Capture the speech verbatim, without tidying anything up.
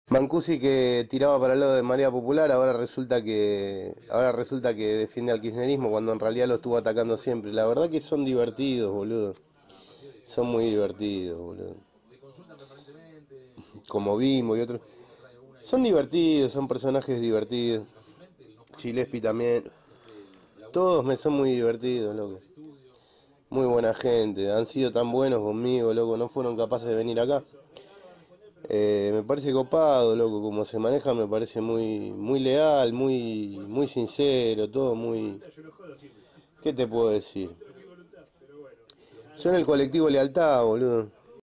Mancusi que tiraba para el lado de Marea Popular, ahora resulta que ahora resulta que defiende al kirchnerismo cuando en realidad lo estuvo atacando siempre. La verdad que son divertidos, boludo. Son muy divertidos, boludo. Como Bimbo y otros. Son divertidos, son personajes divertidos. Gillespie también. Todos me son muy divertidos, loco. Muy buena gente. Han sido tan buenos conmigo, loco. No fueron capaces de venir acá. Eh, me parece copado, loco, como se maneja, me parece muy, muy leal, muy, muy sincero, todo muy... ¿Qué te puedo decir? Yo en el colectivo Lealtad, boludo.